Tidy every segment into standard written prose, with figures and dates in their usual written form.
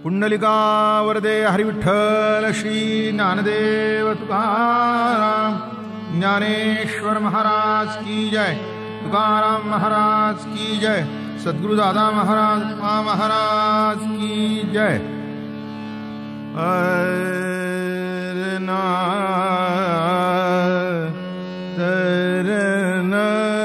पुंडलिका वरदे हरि विठ्ठल श्री ज्ञानदेव तुकाराम ज्ञानेश्वर महाराज की जय, तुकाराम महाराज की जय, सद्गुरु दादा महाराज महाराज की जय। अरना तरना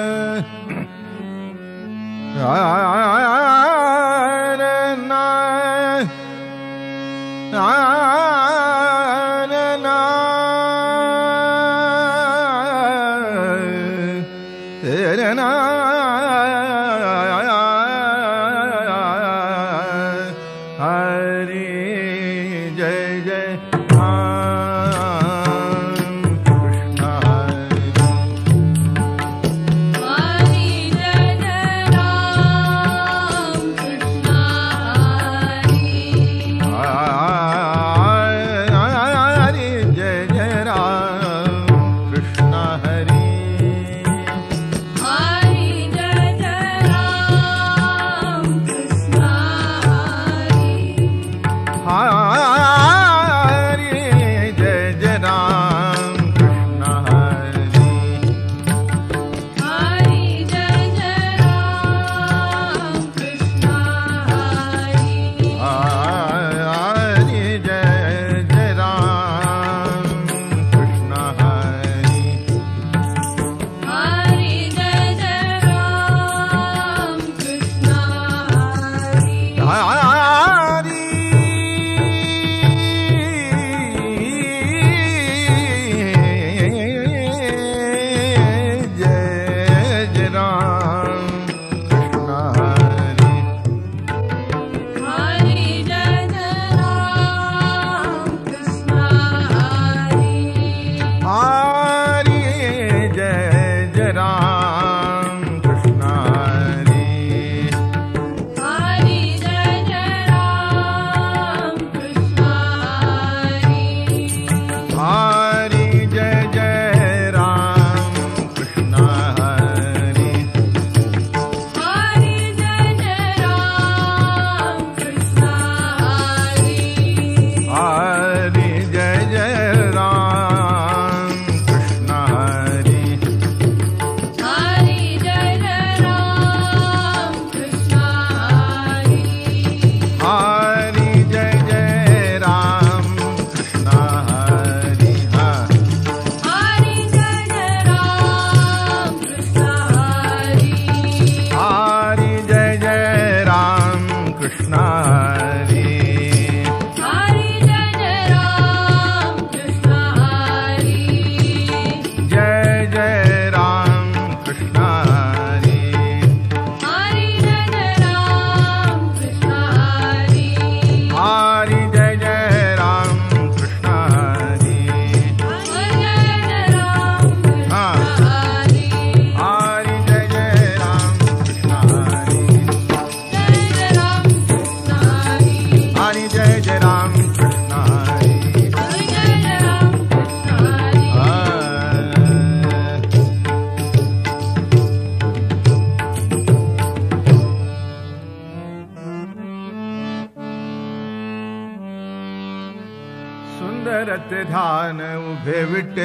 ध्यान उभे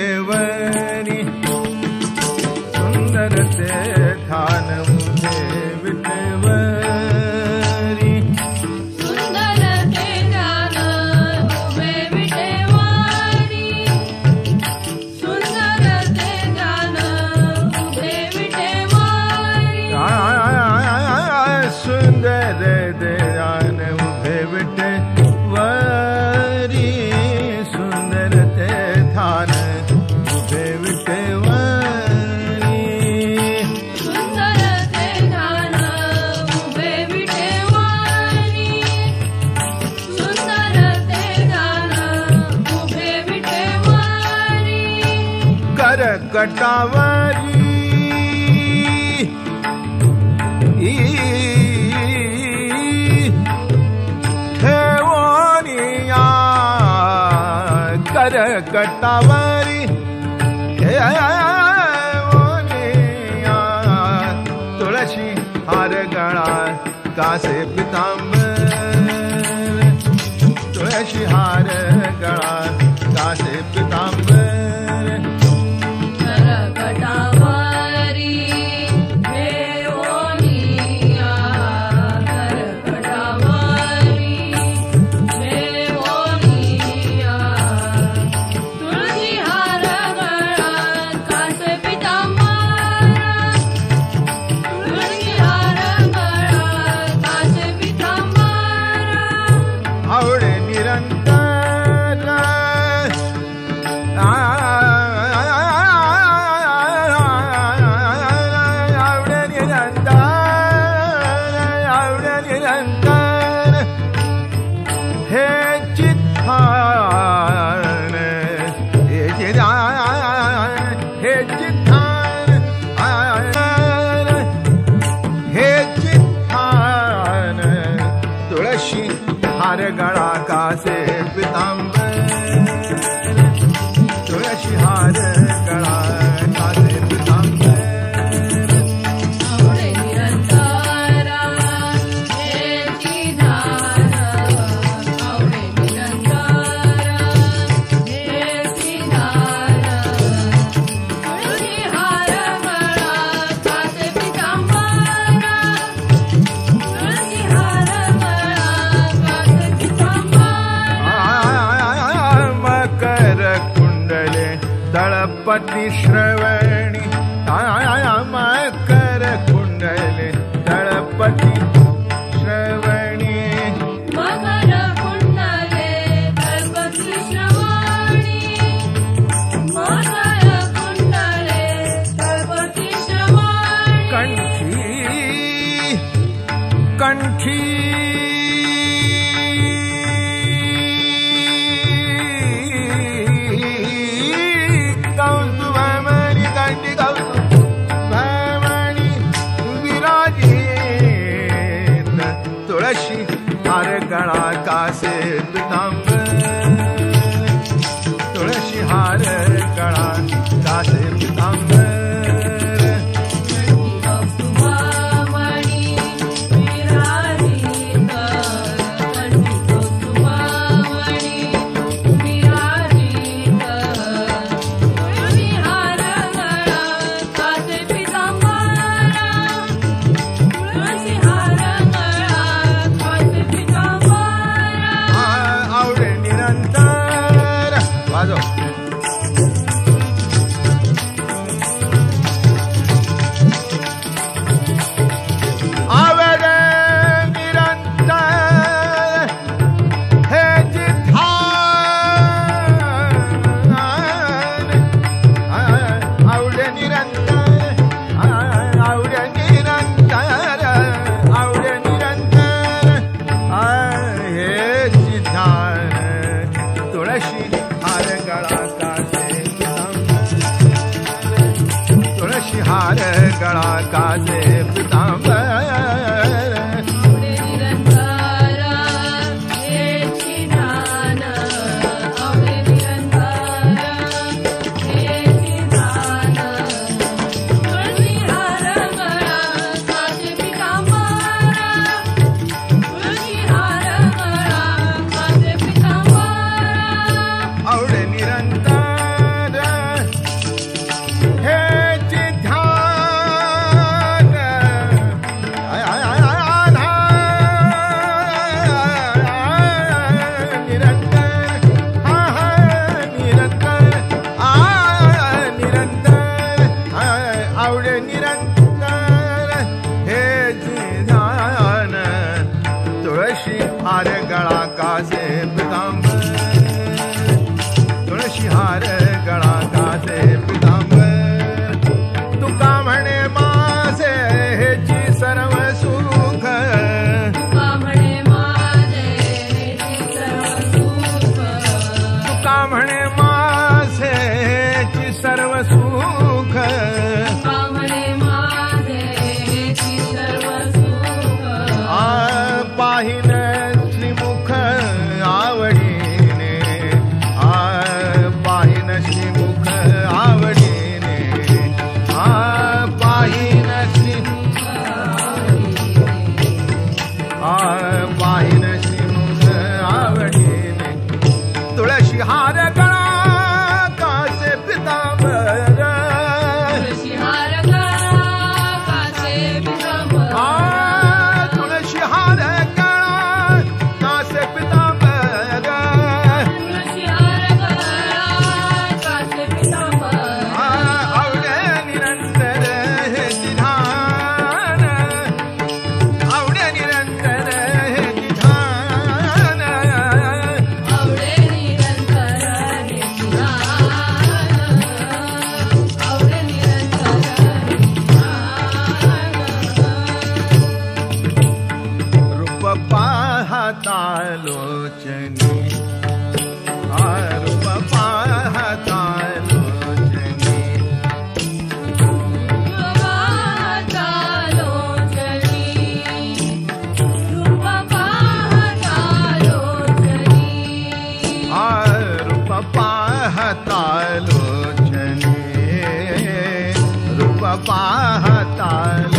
विटेवरी, सुंदर ते ध्यान उभे विटेवरी, सुंदर ते ध्यान उभे विटेवरी, सुंदर ते ध्यान उभे विटेवरी, सुंदर ध्यान उभे विटेवरी, सुंदर ते ध्यान उभे विटेवरी, सुंदर ते ध्यान उभे विटेवरी, सुंदर ते ध्यान उभे विटेवरी, कर कटावरी ठेवोनिया, कर कटावरी ठेवोनिया, तुलसी हार गणा कासे पीतांबर, तुळशी हार गळा कासे पितांबर करकटावारी देवोनिया करकटावारी देवोनिया तुळशी हार गळा कासे पितांबर तुळशी हार गळा कासे पितांबर आवडे निरंतर आवडे निरंतर हे चित्तान हे चित्तान हे चित्तान हे चित्तान तुळशी हार गळा कासे पितांबर तुळशी हार गळा कासे पितांबर आवडे निरंतरा हे चिदान आवडे निरंतरा हे चिदान तुळशी हार गळा कासे पितांबर तुळशी हार गळा कासे पितांबर मकर कुंडले दळपती श्रवणी मकर कुंडले दळपती श्रवणी मकर कुंडले दळपती श्रवणी मकर कुंडले दळपती श्रवणी कंठी कौतुभमणि कंठी कौतुभमणि विराजित तुळशी हार गळा कासे पितांबर तुळशी हार गळा कासे पितांबर कौतुभमणि विराजित कंठी कौतुभमणि विराजित तुळशी हार गळा कासे पितांबर तुळशी हार गळा कासे पितांबर आवडे निरंतर वाजव आवडे निरंतर हे जिथान आवडे निरंतर आवडे निरंतर आवडे निरंतर हे जिथान तुळशी हार गळा कासे पितांबर तुळशी हार गळा कासे पितांबर आवडे निरंतरा हे चिदान आवडे निरंतरा हे चिदान तुळशी हार गळा कासे पितांबर तुळशी हार गळा कासे पितांबर आवडे निरंतर हे चिधान हार गळा कासे पितांबर तुळशी हार गळा कासे पितांबर तुका म्हणे माझे हेची सर्व सुख तुका म्हणे माझे हेची सर्व सुख तुका म्हणे माझे हेची सर्व सुख तुका म्हणे माझे हेची सर्व सुख पाहिन श्रीमुख आवडीने पाहिन लोचनी रूप पाहता लोचनी रूप पाहता लोचनी रूप पाहता लोचनी रूप पाहता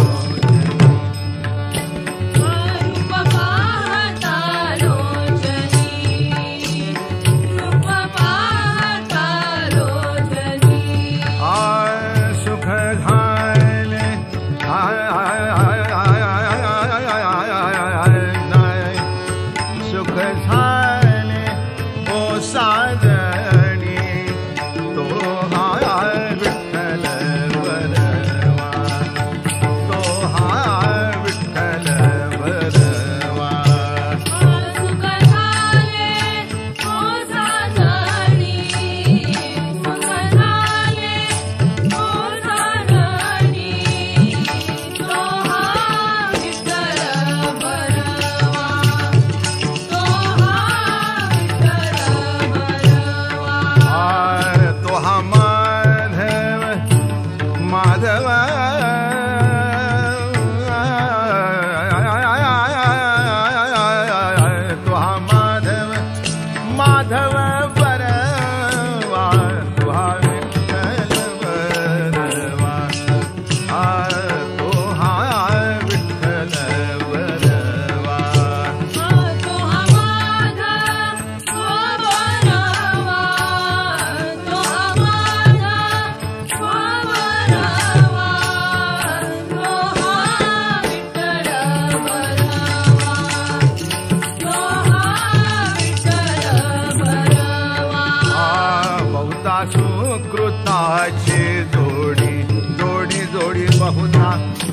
सुकृताची जोडी जोडी जोडी बहुधा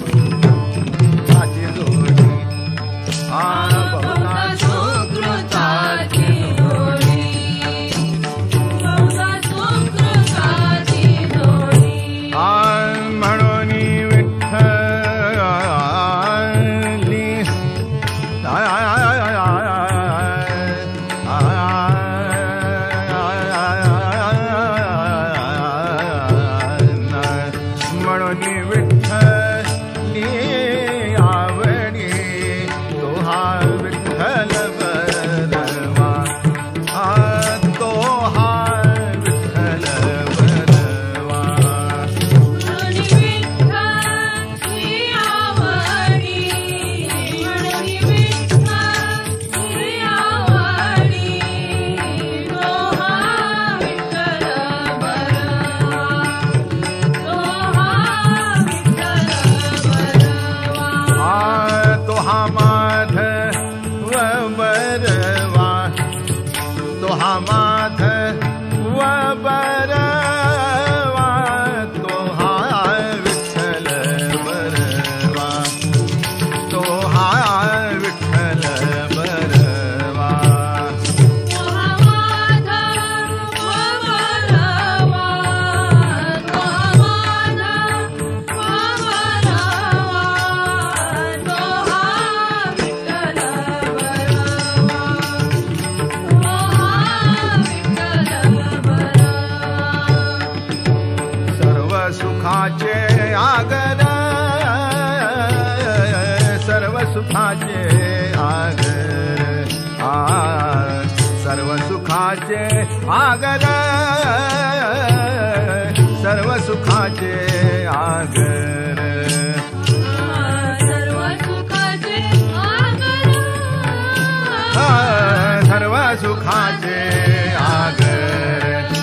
ताची जोडी बहुधा सुकृताची जोडी बहुधा सुकृताची जोडी म्हणून विठ्ठली सुखाचे आगर सर्व सुखाचे आगर सर्व सुखाचे आगर सर्व सुखाचे आगर सर्व सुखाचे आगर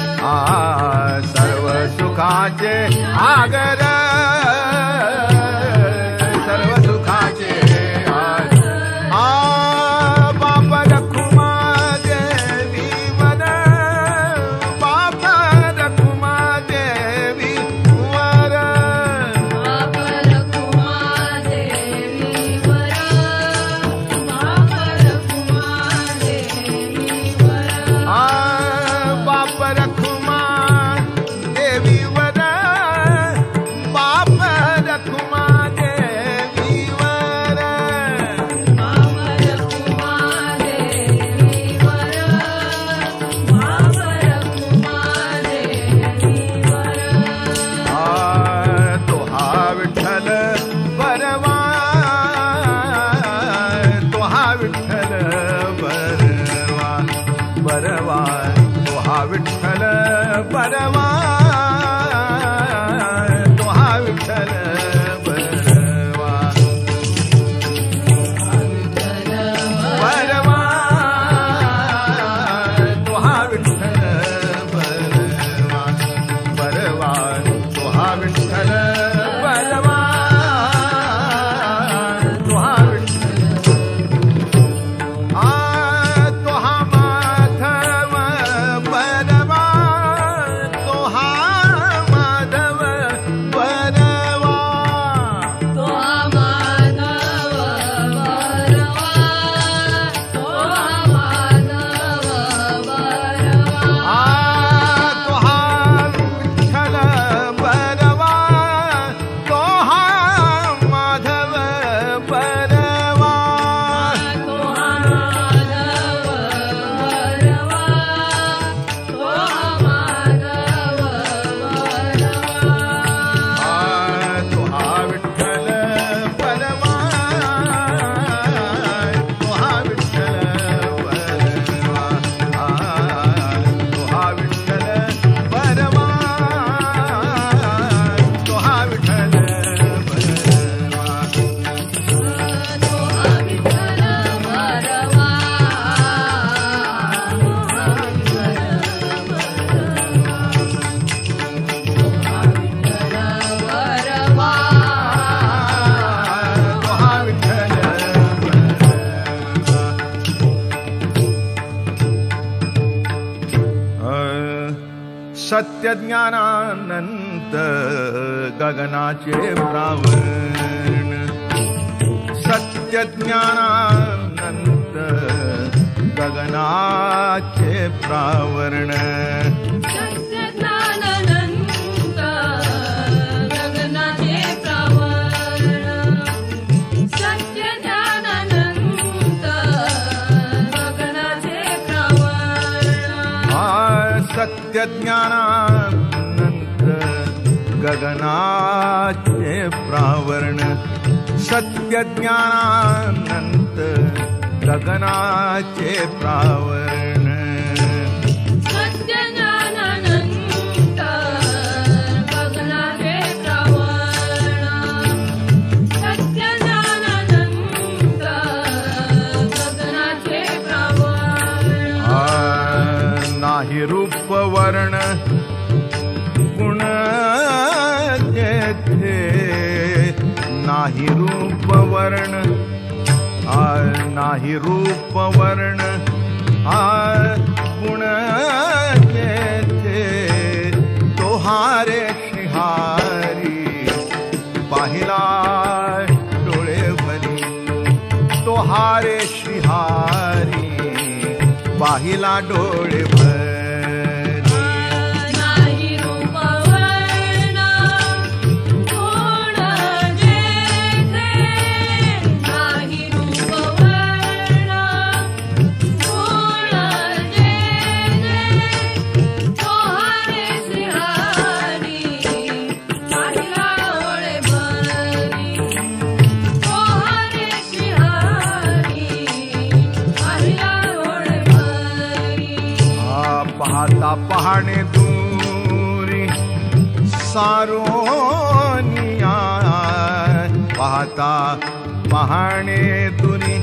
सर्व सुखाचे आगर बरवा तोहा विठ्ठल बरवा बरवा तोहा विठ्ठल बरवा बरवा तोहा विठ्ठल बरवा तोहा सत्य ज्ञानानंत गगनाचे प्रावरण सत्य ज्ञानानंत गगनाचे प्रावरण सत्य ज्ञानानंत गगनाचे प्रावरण सत्य ज्ञानानंत गगनाचे प्रावरण सत्य ज्ञानानंत गगनाचे प्रावरण सत्य ज्ञानानंत गगनाचे प्रावरण सत्य ज्ञानानंत गगनाचे प्रावरण सत्य ज्ञानानंत गगनाचे प्रावरण नाही रूप वर्ण गुण तेथे नाही रूप वर्ण नाही रूप वर्ण गुण तेथे तोहारे श्रीहारी पाहिला डोळे भरी तोहारे श्रीहारी पाहिला डोळे भरी नाही रूप वर्ण गुण जेथे नाही रूप वर्ण गुण जेथे तोहारे श्रीहारी पाहिला डोळे भरी तोहारे श्रीहारी पाहिला डोळे भरी पाहता पहाणे दूरी सारोनिया पाहता पहाणे दूरी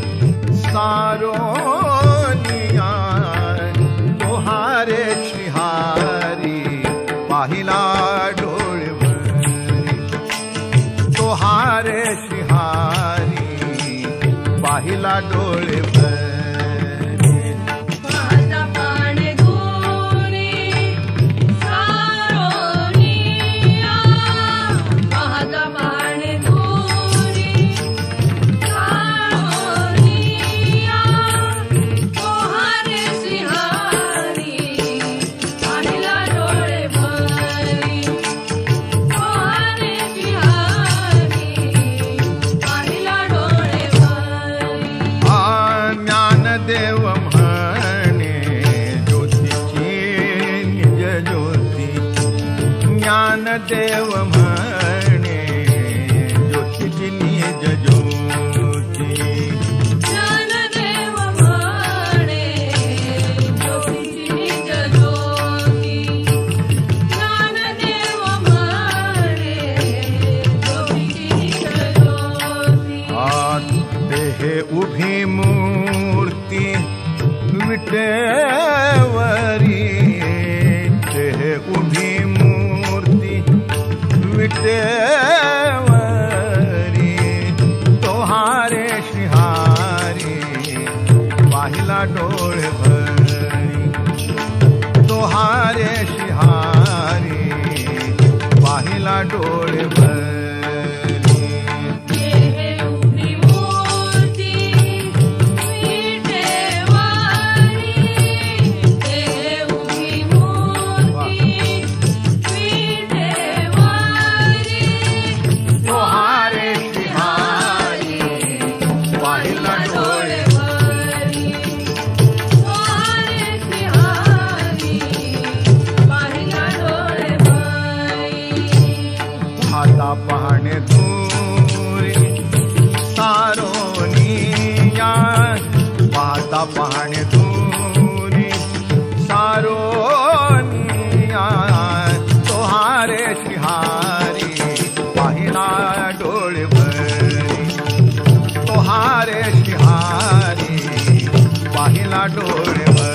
सारोनिया तोहारे श्रीहारी पाहिला डोळे भरी तोहारे श्रीहारी पाहिला डोळे भरी पाहता पाहणे दूरी सारोनिया पाहता पाहणे दूरी सारोनिया तोहारे श्रीहारी पाहिला डोळे भरी तोहारे श्रीहारी पाहिला डोळे भरी ज्ञानदेव म्हणे ज्योतीची निज ज्योती ज्ञानदेव म्हणे ज्योतीची निज ज्योती ज्ञानदेव म्हणे ज्योतीची निज ज्योती विटेवरी तेह उभी मूर्ती विटेवरी तोहारे श्रीहारी पाहिला डोळे भरी तोहारे श्रीहारी पाहिला डोळे भरी पाहणे दूरी सारोनिया पाहता पाहणे दूरी सारोनिया तोहारे श्रीहारी पाहिला डोळे भरी तोहारे श्रीहारी पाहिला डोळे भरी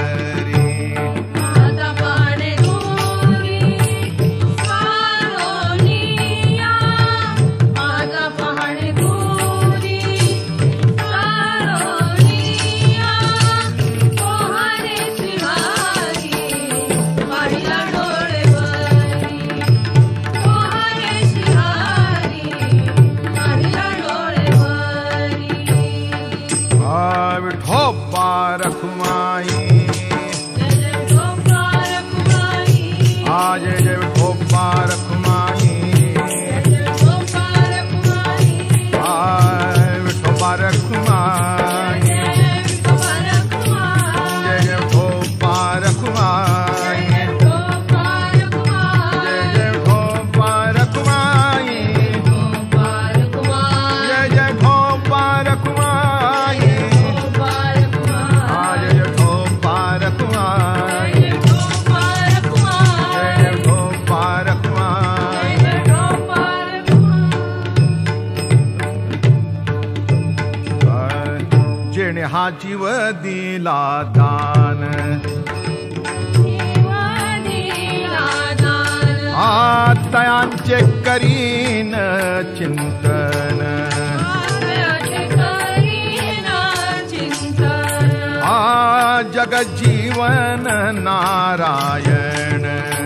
रखुमाई आज जय विठोबा रखुमाई विठोबा रखुमाई जय जय विठोबा रखुमाई जय जय विठोबा रखुमाई जय जय विठोबा रखुमाई जेणे हा जीव दिला दान तयांचे करीन चिंतन जगजीवन नारायण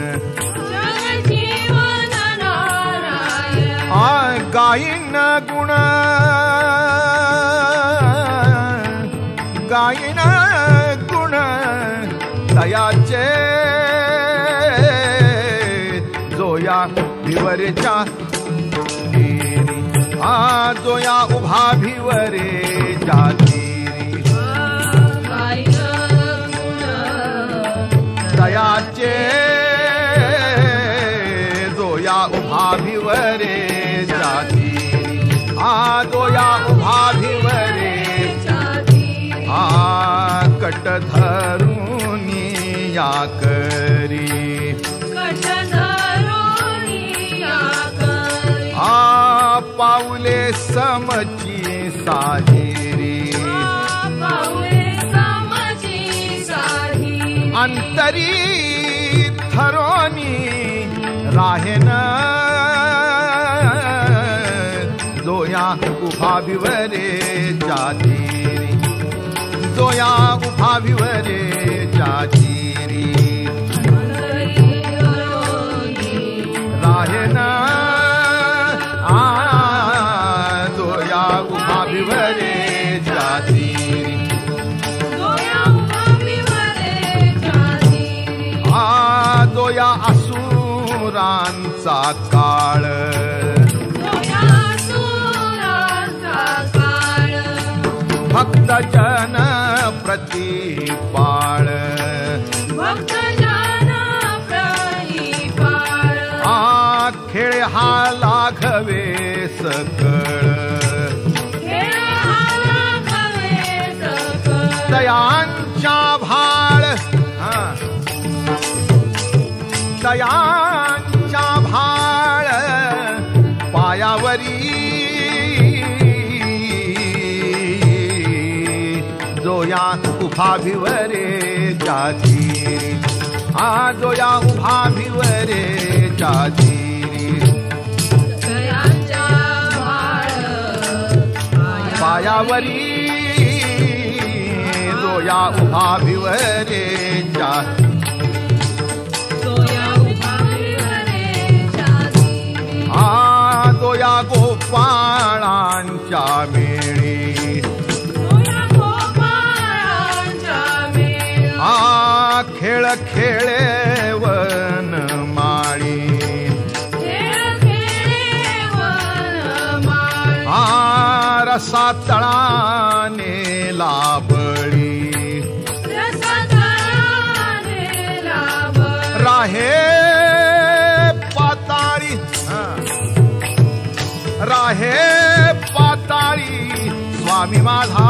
गायन गुण गायन गुण दयाचे जोया भिवरेच्या तीरी जोया उभा भिवरे जातीरी दयाचे जोया उभा भिवरे जातीरी जोया उभा भिवरे कट धरुनी या करी पाऊले समची साहिरी अंतरी थरोनी राहेन जोया उभा भिवरे जातीरी जोया उभा भिवरे जातीरी राहेन जोया उभा भिवरे जातीरी जोया असुरांचा काळ भक्त जन प्रतिपाळ खेळ हा लाघवे सकळ दयांच्या भाळ दयांच्या भाळ पायावरी जोया उभा भिवरे जातीरी हा जो या उभा भिवरे जातीरी दयांच्या भाळ पायावरी जो या उभा भिवरे जातीरी तो या गोपाळांच्या मेळी खेळ खेळे वन माळी रसा तळाने लाबळी राहे पाताळी राहे पाताळी स्वामी माझा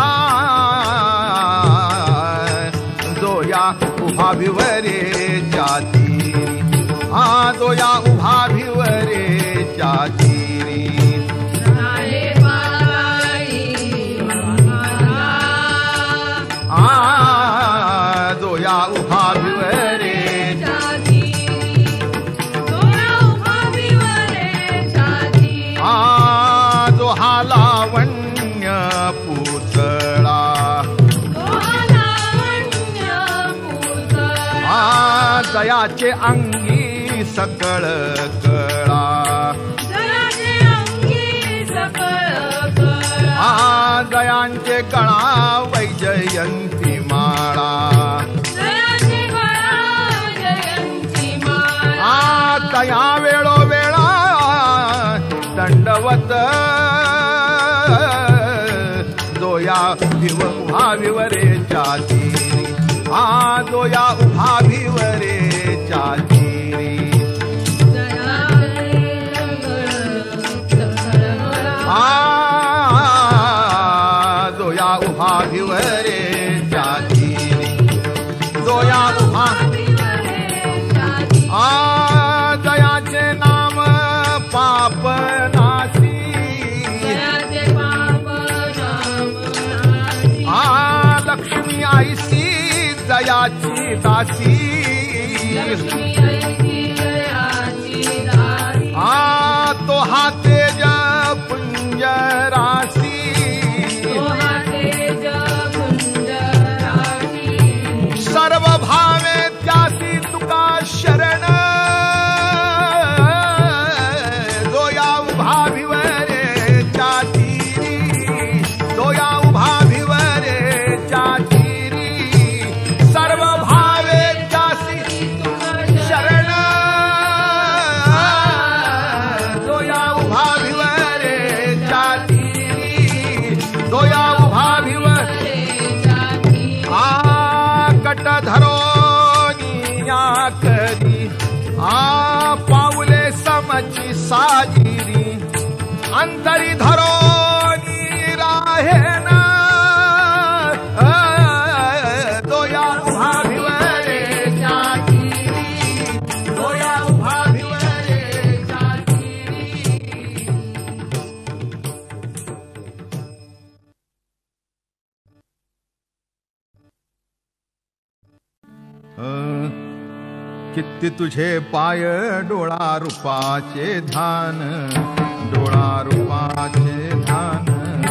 जो या उभा भिवरे जातीरी हा जो या उभा भिवरे जातीरी जो या उभा भिवरे जो हा लावण्य पुतळा दयाचे अंगी सकळ कळा दयांचे गळा वैजयंती माळा दया वेळोवेळा दंडवत दोया उभा भिवरे जातीरी दोया उभा भिवरे जातीरी दोया उभा भिवरे जातीरी दोया उभा दयाचे नाम पाप नासी लक्ष्मी आईसी दयाची दासी तो हा तेज पुंजरासी सर्व भावे त्यासी तुका शरण दोया उभा भिवरे जातीरी दोया उभा भिवरे जातीरी सर्व भावे त्यासी शरण दोया उभा भिवरे जातीरी दोया उभा भिवरे कट धरो निया करी पाऊले समची साजिरी अंतरी धरो नी राहे ना दोया उभा भिवरे जातीरी दोया उभा भिवरे जातीरी किती तुझे पाय डोळा रूपाचे धान डोळा रूपाचे धान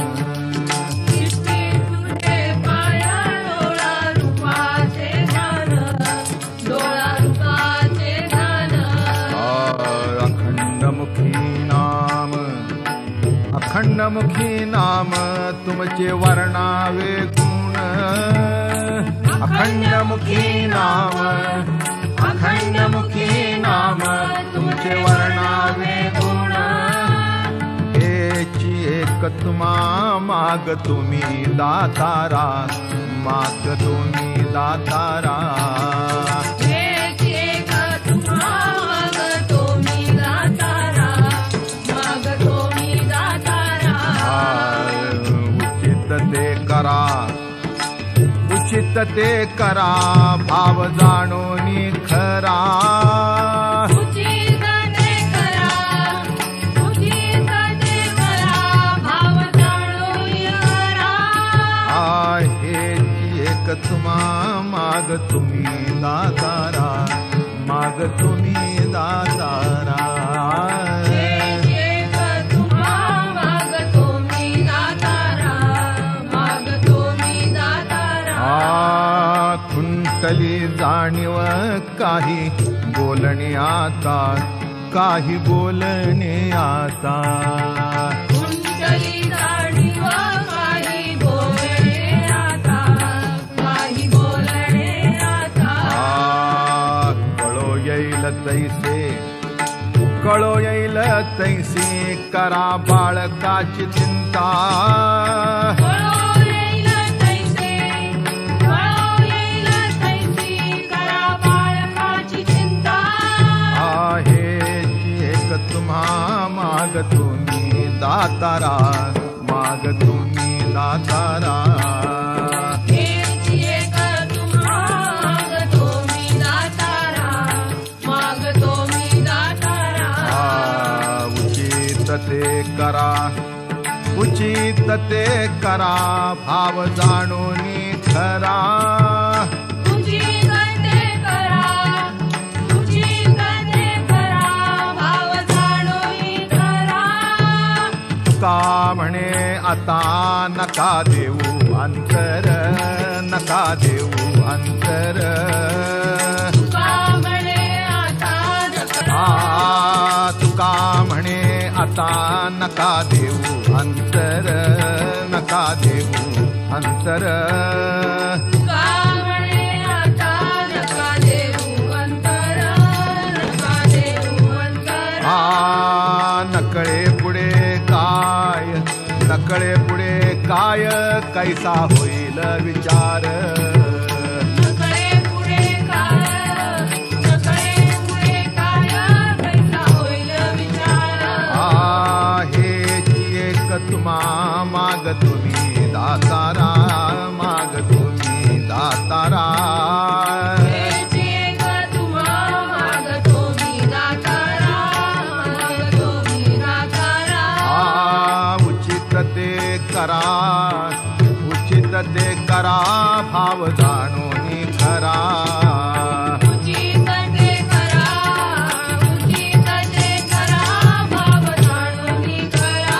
अखंडमुखी नाम तुमचे वर्णावे गुण अखंडमुखी नाम तुमचे वर्णावे गुण एची एक तुम्हा माग तुम्ही दातारा माग तुम्ही दातारा उचित ते करा भाव जाणूनी खरा उचित ते करा भाव जाणूनी खरा हे एक तुम माग तुम्ही दातारा, माग तुम्ही दातारा. एक तुम्हा मागतो मी दातारा, मागतो मी दातारा. खुंटली जाणीव काही बोलणे आता, काही बोलणे आता. कुंडली जाणीव काही बोलणे आता, काही बोलणे आता. कळो येईल तैसे, कळो येईल तैसे करा बाळकाची चिंता. कळो येईल तैसे, कळो येईल तैसे करा बाळकाची चिंता. एक तुम्हा माग तुम्ही दातारा, माग तुम्ही दातारा. एक तुम्हा मागतो मी दातारा, मागतो मी दातारा. उचित ते करा, उचित ते करा भाव जाणून खरा. तुझी करते करा, तुझी करते करा भाव जाणोई करा. का म्हणे आता नका देऊ अंतर, नका देऊ अंतर. तुका म्हणे आता नका, तुका म्हणे आता नका देऊ अंतर, नका देऊ अंतर. तुका म्हणे आता नका देऊ अंतर, नका देऊ अंतर. नकळे पुढे काय, नकळे पुढे काय कैसा होईल विचार. नकळे पुढे काय, नकळे पुढे काय कैसा होईल विचार. हेची एक तुम्हा माग तुम्ही दातारा, माग तुम्ही दातारा. एक तुम्हा मागतो मी दातारा, मागतो मी दातारा. उचित ते करा, उचित ते करा भाव जाणून खरा. उचित ते करा, उचित ते करा भाव जाणून करा.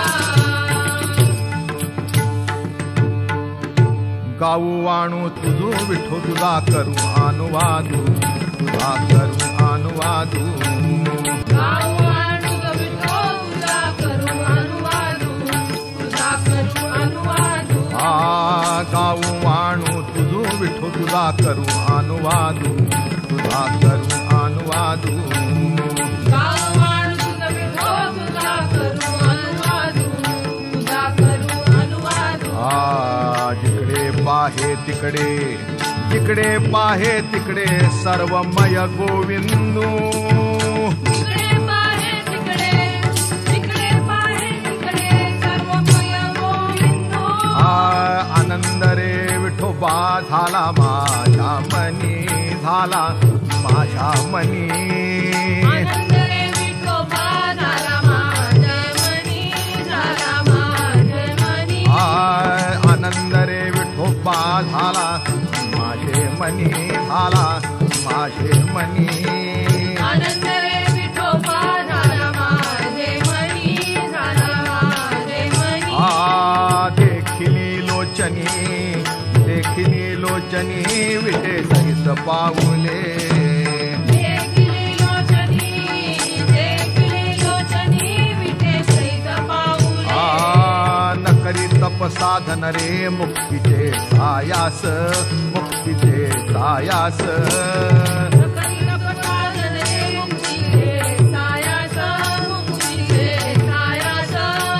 गाऊ आणू तुझू विठो तुझा करू अनुवादू, तुझा करू अनुवादू. गाऊ आणू विठो तुझा करू अनुवादू, तुझा करू अनुवादू. गाऊ आणू तुझू विठो तुझा करू अनुवादू, तुझा करू अनुवादू. गाऊ आणू विठो तुझा करू अनुवादू, तुझा करू अनुवादू. जिकडे पाहे तिकडे, जिकडे पाहे तिकडे सर्वमय गोविंदू. तिकडे पाहे तिकडे, तिकडे पाहे तिकडे सर्वमय गोविंदो. आनंद रे विठोबा झाला माझ्या मनी, झाला माझ्या मनी. आनंद रे विठोबा झाला माझ्या मनी, झाला माझ्या मनी. आनंद रे विठोबा झाला माझे मनी, झाला माझे मनी. आनंद रे विठोबा झाला माझे मनी, झाला माझे मनी. देखिली लोचनी, देखिली लोचनी विटे सहित पाऊले. देखिली लोचनी, देखिली लोचनी विटे सहित पाऊले. नकरी तप साधन रे मुक्तीचे सायास, मुक्तीचे सायास. नकरी तप साधन रे मुक्तीचे सायास, मुक्तीचे सायास.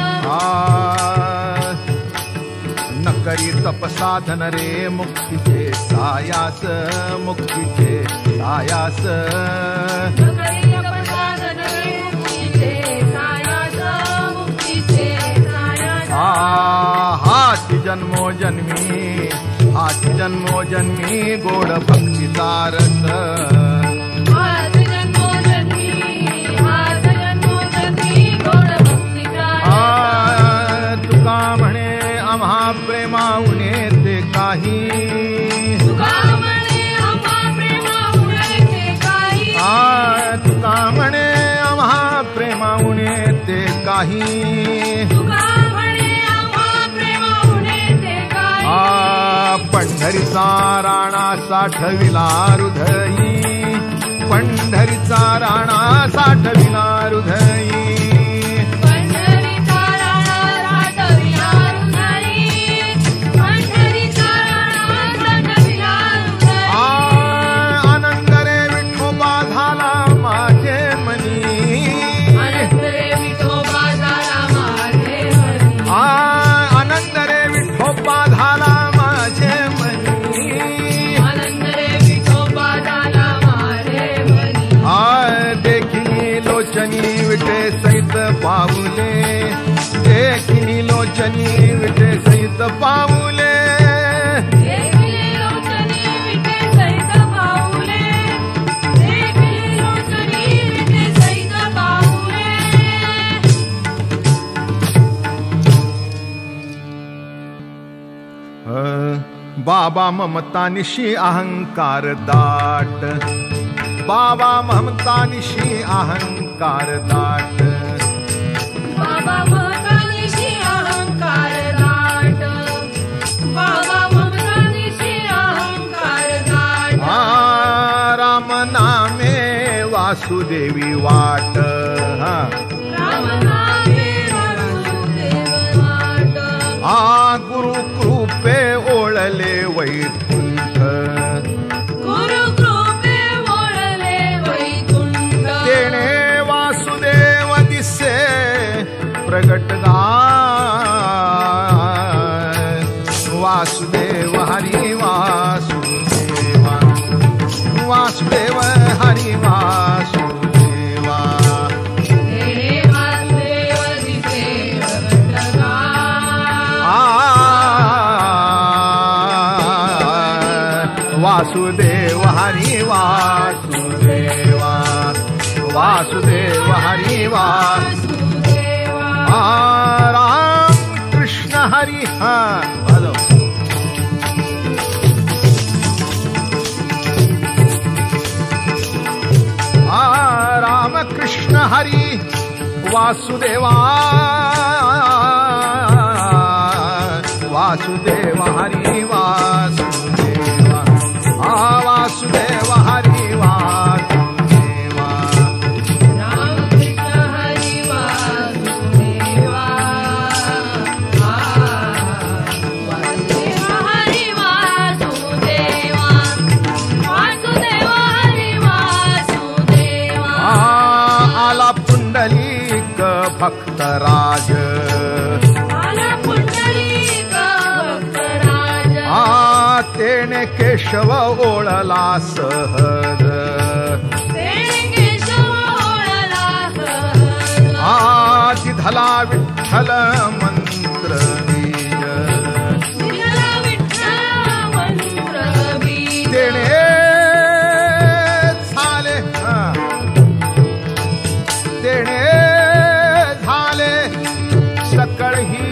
नकरी तप साधन रे मुक्तीचे सायास, मुक्तीचे सायास. नकरी तप साधन रे मुक्तीचे सायास, मुक्तीचे सायास. हाती जन्मो जन्मी, हाती जन्मो जन्मी गोड भक्तीचा रस. हात जन्मोजन्मी, हात जन्मोजन्मी गोड भक्तीचा रस. तुका म्हणे आम्हा प्रेमाऊने ते काही. तुका पंढरीचा राणा साठविला हृदयी, पंढरीचा राणा साठविला हृदयी. पंढरीचा राणा साठविला हृदयी, पंढरीचा राणा साठविला हृदयी. आनंद रे विठोबा झाला माझे मनी, आनंद रे विठोबा झाला माझे मनी. आनंद रे विठोबा झाला माझे मनी, आनंद रे विठोबा झाला माझे मनी. देखिनी लोचनी विटे सहित पाऊले, देखिनी लोचनी विटे सहित पाऊले. देखिले लोचनी विटे सहित पाऊले, देखिले लोचनी विटे सहित पाऊले. बाबा ममता निशी अहंकार दाट, बाबा ममता निशी अहंकार दाट. बाबा ममता निशी अहंकार दाट, बाबा ममता निशी अहंकार दाट. राम नामे वासुदेवी वाट, राम नामे वासुदेव वाट. गुरु कृपे ओळले वैकुंठ, गुरु कृपे ओळले वैकुंठ. तेणे वासुदेव दिसे प्रगट गाय. वासुदेव हरी वासुदेवा, वासुदेव हरी वासुदेवा. तेणे वासुदेव दिसे प्रगट वासुदेव हरी वासुदेवा, वासुदेव हरी वासुदेवा. राम कृष्ण हरी. हॅलो राम कृष्ण हरी वासुदेवा, वासुदेव हरी वासुदेवा. वासुदेव हरी वासुदेवा. राम कृष्ण हरी वासुदेवा, वासुदेव हरी वासुदेवा, वासुदेव हरी वासुदेवा. आला पुंडलिक भक्तराज, आला पुंडलिक भक्तराज. तेणे केशव ओळला सहज, तेणे केशव ओळला सहज. तिधला विठ्ठल मंत्र बीज, विठ्ठला विठ्ठल मंत्र बीज. तेणे झाले, तेणे झाले सकळ ही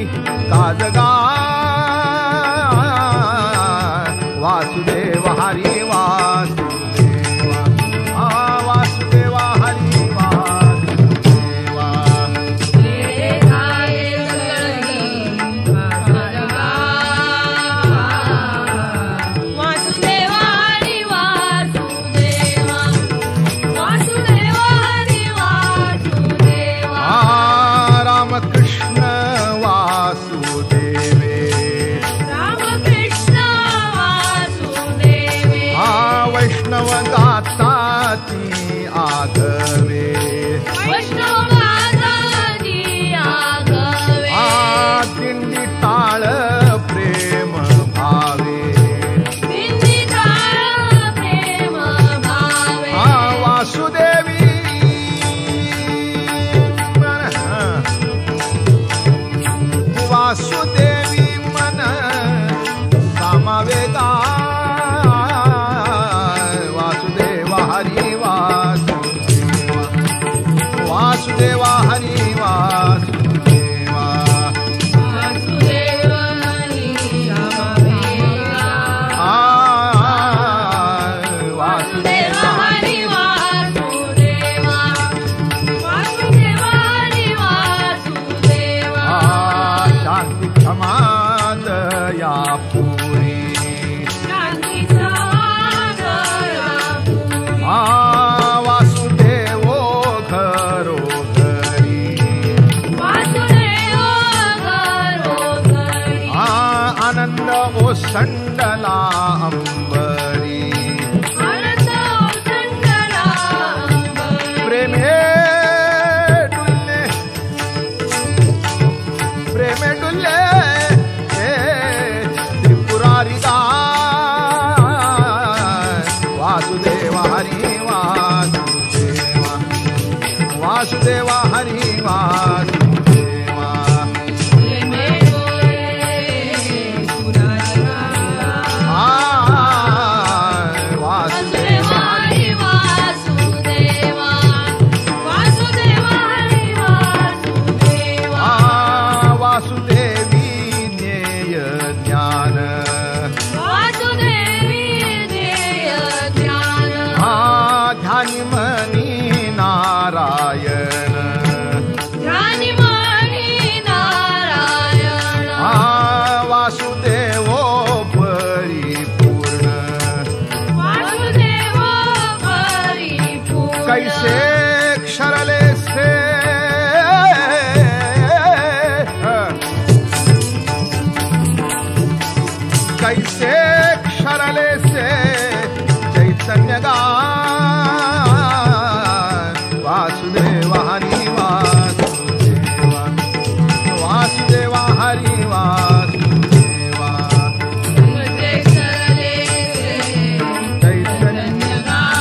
काजगार. वासुदेव हरी वासुदेवा, वासुदेवा हरी वासुदेवा. तेणे झाले सकळही काजगार. वासुदेवा हरी वासुदेवा, वासुदेवा हरी वासुदेवा. रामकृष्ण वासुदेवे, रामकृष्ण वासुदेवे. वैष्णव गाताची आगवे, वैष्णव गाताची आगवे. दिंडी टाळ प्रेम भावे. दिंडी टाळ प्रेम भावे. वासुदेवी वासुदेवी मन सामावेगा. वासुदेव वासुदेवा हरी वासुदेवा वासुदेवा हरी वासुदेवा वासुदेवा हरी वासुदेवा वासुदेवी ज्ञेय ज्ञान वासुदेवी देय ज्ञान ध्यानी मनी नारायण ध्यानी मणी नारायण वासुदेवो परिपूर्ण वासुदेव परिपूर्ण कैसे क्षरले से कैसे क्षरले से चैतन्य गान वासुदेवा हरि वासुदेवा वासुदेवा हरि वासुदेवा मुझे चले चैतन्य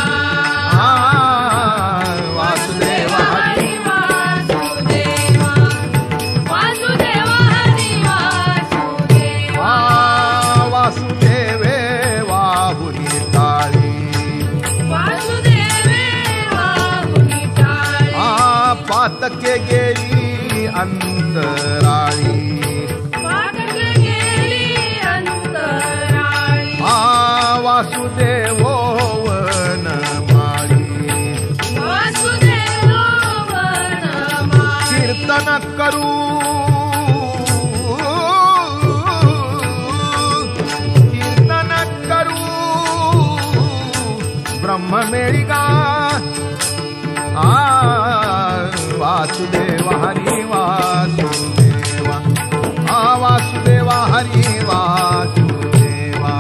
वासुदेवा हरि वासुदेवा वासुदेवा हरी वासुदेवा वासुदेवे वाहुनी ताळी वासुदेवे वाहुनी टाळी पातके गेली अंतराळी पातक गेली अंतराळी वासुदेवो वनमाळी वासुदेव वनमाळी कीर्तन करू कीर्तन करू ब्रह्ममेळिका वासुदेवा हरि वासुदेवा वासुदेवा हरि वासुदेवा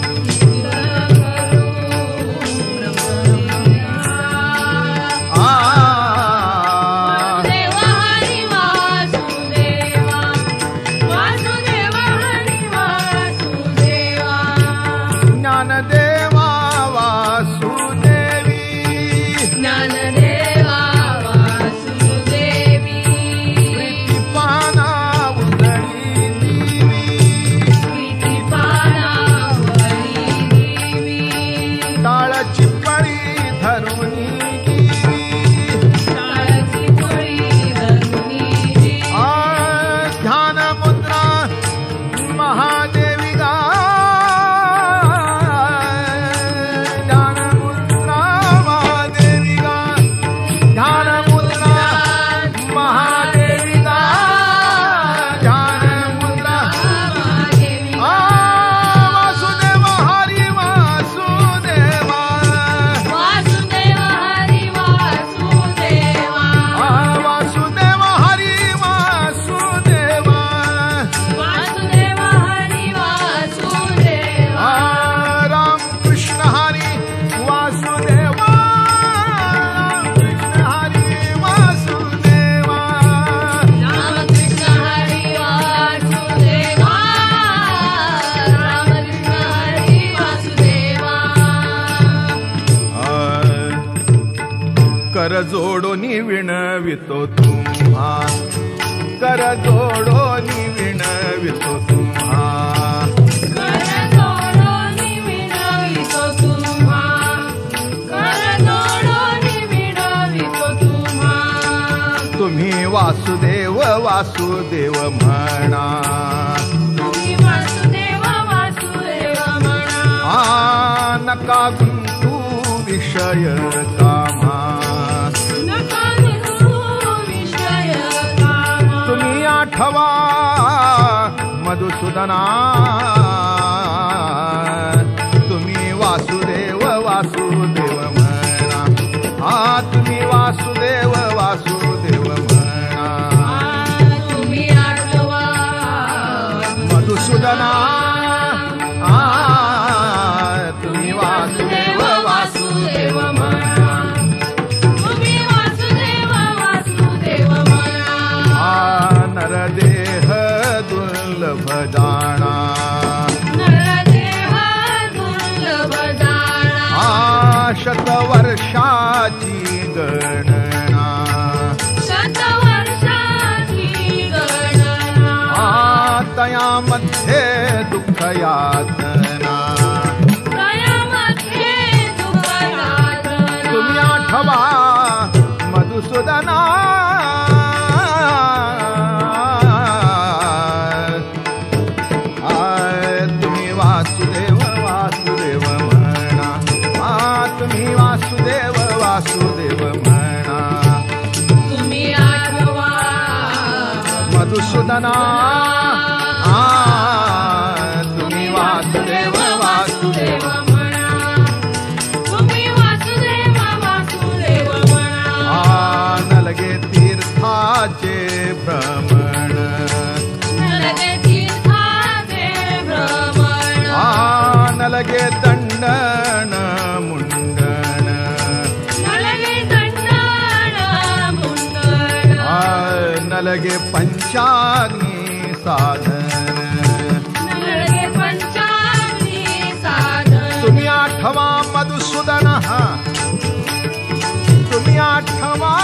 वासुदेवा हरी वासुदेवा वासुदेवा हरी वासुदेवा ज्ञानदेवा वासुदेवी ज्ञानदेवा वासुदेवी प्रीतिपाना उदळी देवी प्रीतिपानावरी देवी टाळची पळी धरुणी टाळची पळी धरुणी देवी ध्यान मुद्रा महादेवी गा ध्यान मुद्रा महादेवी गा ध्यान मुद्रा महादेवी गा ध्यान मुद्रा महादेवी वासुदेवा हरि वासुदेवा वासुदेवा हरी वासुदेवा वासुदेवा हरि वासुदेवा वासुदेवा हरी वासुदेवा राम कृष्ण हरि वासुदेवा कृष्ण हरि वासुदेवा रामकृष्ण हरी वासुदेवा रामकृष्ण हरी वासुदेवा कर जोडोनी विणवितो तुम्हा कर जोडोनी विणवितो तुम्हा कर जोडोनी विनवितो तुम्हा कर जोडोनी विनवितो तुम्हा तुम्ही वासुदेव वासुदेव म्हणा तुम्ही वासुदेव वासुदेव म्हणा नका गुंतू विषय कामा नका निघू विषय कामा तुम्ही आठवा मधुसूदना तुम्ही वासुदेव वासुदेव म्हणा तुम्ही वासुदेव वासुदेव म्हणा तुम्ही आठवा मधुसूदना तुम्ही वासुदेव वासुदेव म्हणा तुम्ही वासुदेव वासुदेव म्हणा नरदेह दुर्लभ जाणा नरदेह दुर्लभ जाणा यातना दयामध्ये दुःख यातना तुम्ही आठवा मधुसूदना तुम्ही वासुदेव वासुदेव म्हणा तुम्ही वासुदेव वासुदेव म्हणा तुम्ही आठवा मधुसूदना तुम्ही वासुदेव वासुदेव म्हणा तुम्ही वासुदेव वासुदेव म्हणा नलगे तीर्थाचे भ्रमण नलगे तीर्थाचे भ्रमण नलगे दंडन मुंडन नलगे दंडन मुंडन नलगे पंचाग्नी साधन नलगे पंचाग्नी साधन तुम्ही आठवा मधुसूदन तुम्ही आठवा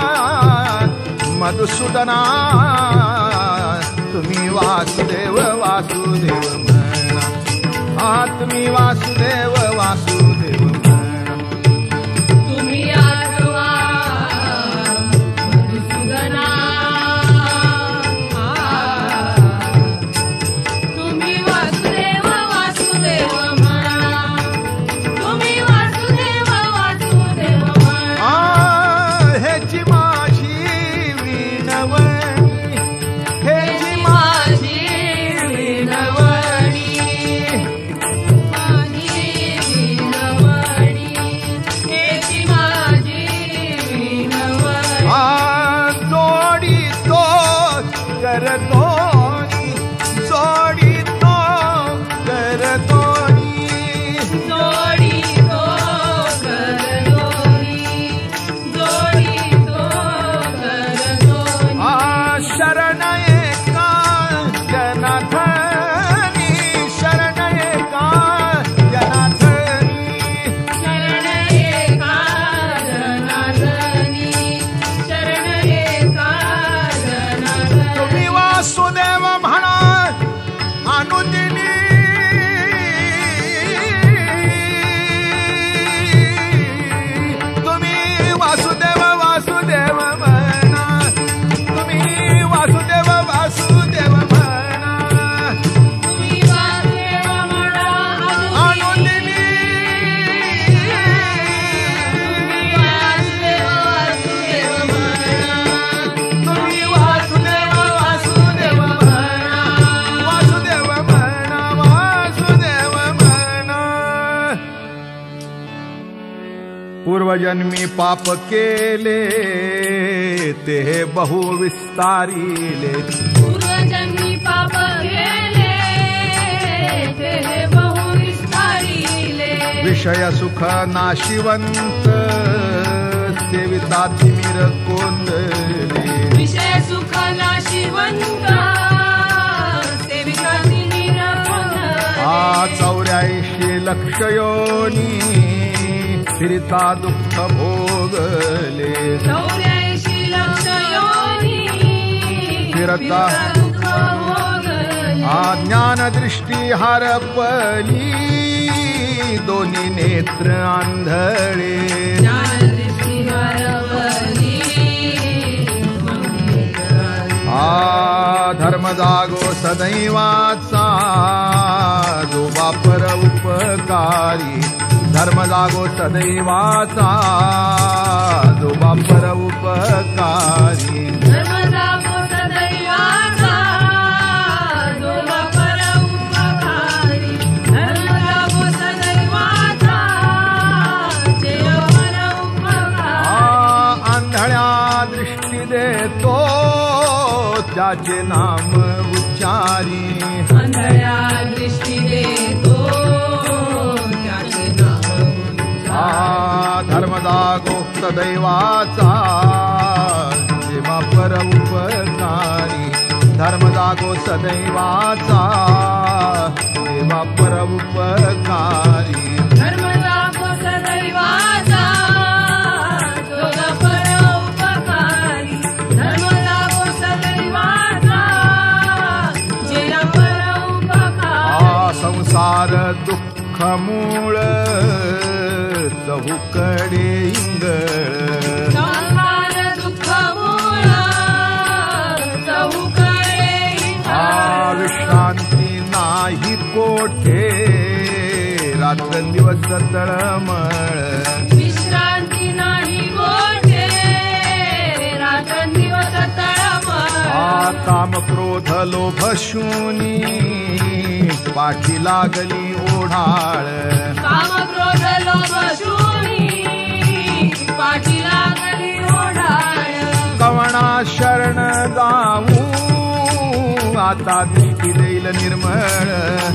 मधुसूदना तुम्ही वासुदेव वासुदेव म्हणा तुम्ही वासुदेव वासुदेव म्हणा तुम्ही आठवा मधुसूदना तुम्ही वासुदेव वासुदेव म्हणा तुम्ही वासुदेव वासुदेव म्हणा हेची माझी विनवणी हेची माझी विनवणी माझी विनवणी हेची माझी विनवणी जोडी तो करतोनी जोडी तो करतोनी जोडी तो करतोनी जोडी तो करतोनी शरण एका जनार्दनी शरण एका जनार्दनी शरण एका जनार्दनी शरण एका जनार्दनी तुम्ही वासुदेव म्हणा अनुदिनी तुम्ही वासुदेव वासुदेव म्हणा तुम्ही वासुदेव वासुदेव म्हणा तुम्ही वासुदेव म्हणा अनुदिनी तुम्ही वासुदेव वासुदेव म्हणा वासुदेव म्हणा वासुदेव म्हणा पूर्वजन्मी पाप केले ते बहु विस्तारिले पूर्वजन्मी पाप केले ते बहु विस्तारिले विषय सुख नाशिवंत सेविता तिमिर कोंदले विषय सुख नाशिवंत सेविका तिमिर कोंदले 84 लक्ष योनी फिरता दुःख भोगले 84 लक्ष योनी फिरता दुःख भोगले ज्ञान दृष्टी हरपली दोन्ही नेत्र आंधळे ज्ञानदृष्टी हरवली धर्म जागो सदैवाचा जो वापर उपकारी धर्म जागो सदैवाचा जो वापर उपकारी धर्म जागो सदैवाचा जो वापर उपकारी धर्म जागो सदैवाचा जे वापर उपकारी आंधळ्या दृष्टी देतो त्याचे नाम उच्चारी आंधळ्या दृष्टी देतो त्याचे नाम धर्म जागो सदैवाचा जेव्हा पर उपकारी धर्म जागो सदैवाचा देवा पर उपकारी धर्म जागो सदैवाचा जो पर उपकारी धर्म जागो सदैवाचा जे पर उपकारी मूळ चहूकडे इंगळ संसार दुःख मूळ चहूकडे इंगळ विश्रांती नाही कोठे रात्रंदिवस तळमळ विश्रांती नाही गोठे रात्रंदिवस तळमळ काम क्रोध लोभ शूनी पाठी लागली ओढाळ काम क्रोध लोभ शूनी पाठी लागली ओढाळ कवणा शरण जाऊ आता दृष्टी देईल निर्मळ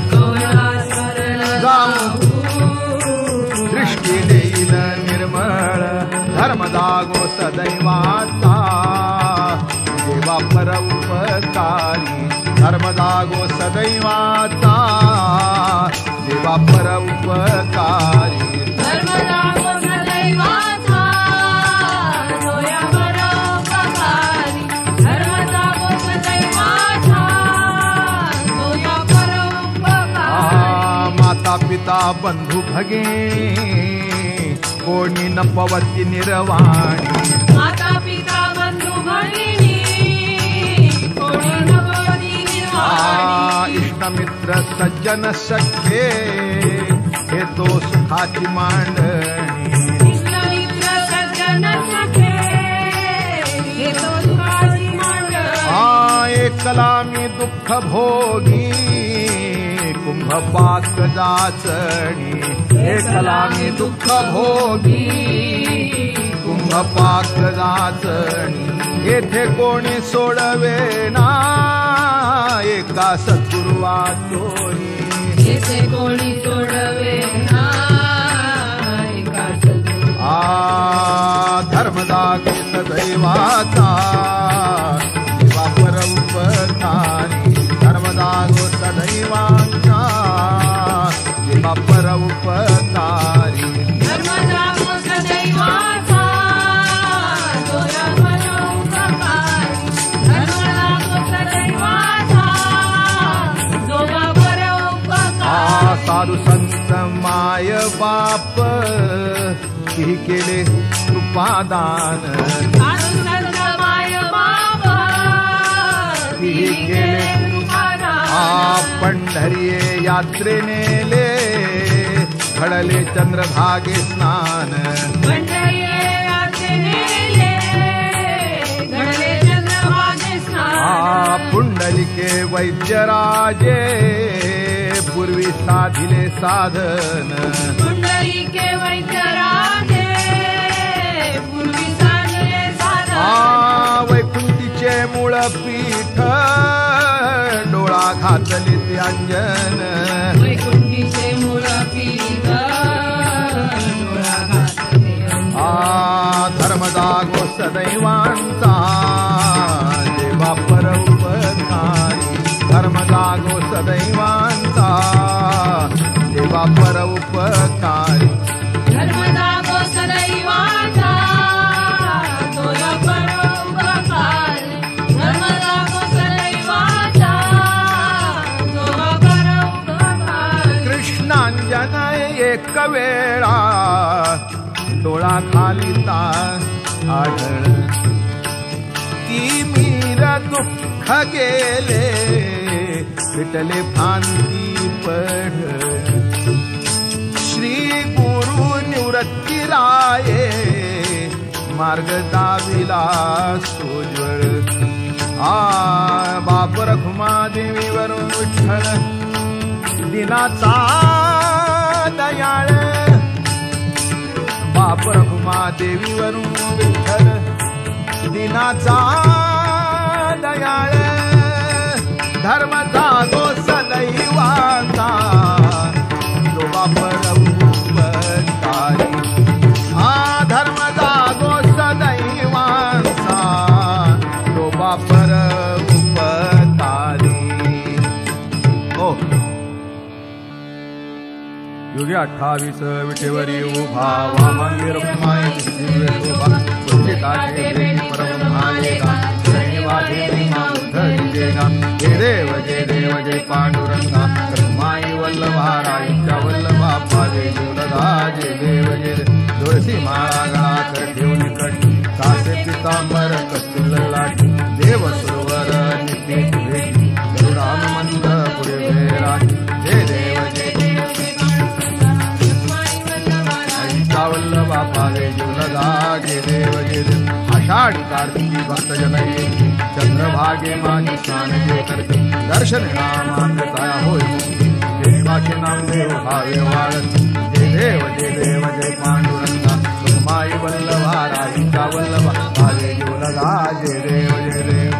दृष्टी देईल निर्मळ धर्म जागो सदैवाचा देवा पर उपकारी धर्म जागो सदैवाचा देवा पर उपकारी धर्म जागो सदैवाचा जोया परोपकारी धर्म जागो सदैवाचा जोया परोपकारी माता पिता बंधू भगिनी कोणी न पवती निर्वाणी माता पिता बंधू भगिनी कोणी न पवती निर्वाणी इष्टमित्र सज्जन सख्ये हे तो सुखाची मांडणी इष्टमित्र सज्जन सखे हे तो सुखाची मांडणी एकला मी दुःख भोगी कुंभ पाक जाचणी एकला मी दुःख भोगी कुंभ पाक जाचणी येथे कोणी सोडवेना एका सद्गुरु वाचोनी येथे कोणी सोडवेना एका सद्गुरु धर्मदागे सदैवाचा देवा पर उपकारी धर्मदागो सदैवाचा देवा पर उपकारी धर्म जागो सदैवाचा जोया परोपकारी धर्म जागो सदैवाचा जोया परोपकारी साधू संत माय बाप ही केले कृपादान साधू संत माय बाबा ही केले पंढरीये यात्रे नेले घडले चंद्रभागे स्नान पंढरीये यात्रे नेले घडले चंद्रभागे स्नान पुंडलिके वैद्यराजे पूर्वी साधिले साधन पुंडलिके वैद्यराजे पूर्वी साधिले साधन वैकुंठीचे मूळ पीठ डोळा घातले ते अंजन वैकुंठीचे मूळ पीठ डोळा घातले धर्म जागो सदैवांचा देवा पर उपकारी धर्म जागो सदैवांचा देवा पर उपकारी धर्म जागो सदैवाचा जोया परोपकारी धर्म जागो सदैवाचा जोया परोपकारी कृष्णांजन एक वेळा डोळा खालिता आढळ ती मीर दुःख गेले विटले भांती पढ श्री गुरु निवृत्ती राये मार्ग दाविला सोज्वळ बाप रखुमादेवीवरून विठ्ठल दिनाचा दयाळ बाप रखुमादेवीवरून विठ्ठल दिनाचा दयाळ धर्म जागो सदैवाचा जो बाप उपकारी धर्म जागो सदैवाचा जो बाप उपकारी युगे 28 विटेवरी उभा वामन रखुमाय उभा पुण्यकाचे परब्रह्मायेगा जय देव जय पांडुरंगा रखुमाई वल्लभा राईच्या वल्लभा भावे जीवलगा जय देव जय देव. तुळशी माळा गळात ठेवून कटी कासे पितांबर कस्तुर लाटी देव सरोवर नित्य भेटी गरुडानुमंत पुढे भेराटी जय देव जय ऐका वल्लभा भावे जीवलगा जय देव जय देव. आषाढी कार्तिकी भक्तजन येती चंद्रभागे माझी स्नान जे करते दर्शन नामांतया होय देवाचे नामदेव भावे वाळत जय देव जय पांडुरंगा सुखमाई वल्लभा राईचा वल्लभा भावे जीवलगा जय देव जय देव.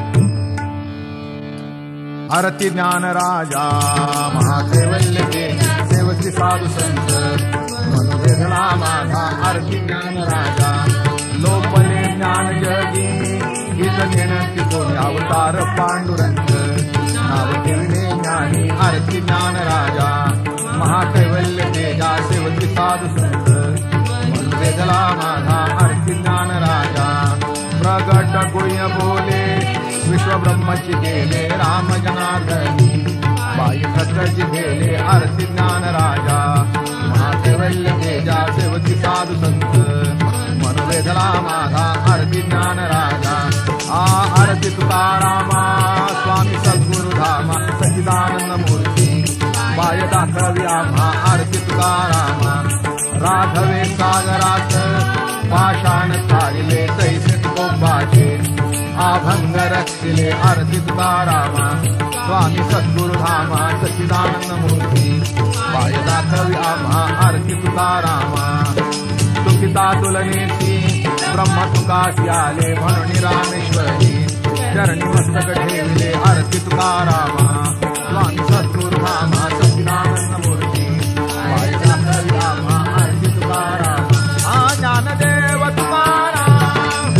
आरती ज्ञान राजा महाकैवल्य तेजा सेवकी साधू संत मनोवेदना माझा आरती ज्ञान राजा लोपले ज्ञान जगी गीत घेणती कोणी अवतार पांडुरंग नाव ठेवणे ज्ञानी आरती ज्ञान राजा महाकैवल्य तेजा सेवकी साधू संत मनोवेदना माझा आरती ज्ञान राजा. प्रगट गुह्य बोले विश्व ब्रह्मची गेले राम जनार्दनी बाई खत्रची गेले आरती ज्ञान राजा महाकैवल्य तेजा सेवकी साधू संत मनोवेदला माझा आरती ज्ञान राजा. आरती तुकारामा स्वामी सद्गुरु धामा सच्चिदानंद मूर्ती बाय दाखवी आम्हा आरती तुकारामा. राघवे सागरात पाषाण तारिले तैसे कोंबाचे अभंग रक्षिले आरती तुकारामा स्वामी सद्गुरु धामा सच्चिदानंद मूर्ती बाय दाखवी आम्हा आरती तुकारामा. तुकिता तुलनेची ब्रह्म तुकासी आले म्हणून रामेश्वरी चरणी मस्तक ठेविले आरती तुकारामा स्वामी सद्गुरु धामा सच्चिदानंद मूर्ती बाय दाखवी आम्हा आरती तुकारामा. ज्ञानदेव तुकाराम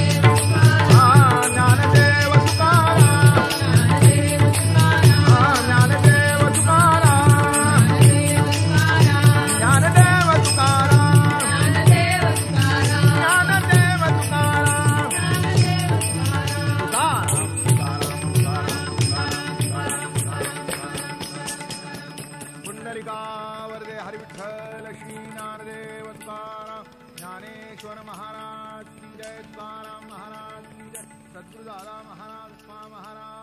ज्ञानदेव तुकाराम ज्ञानदेव तुकाराम ज्ञानदेव तुकाराम ज्ञानदेव तुकाराम. पुंडलिका वरदे हरिविठ्ठल श्री ज्ञानदेव तुकाराम ज्ञानेश्वर महाराज की जय. तुकाराम महाराज की जय. सद्गुरु दादा महाराज महाराज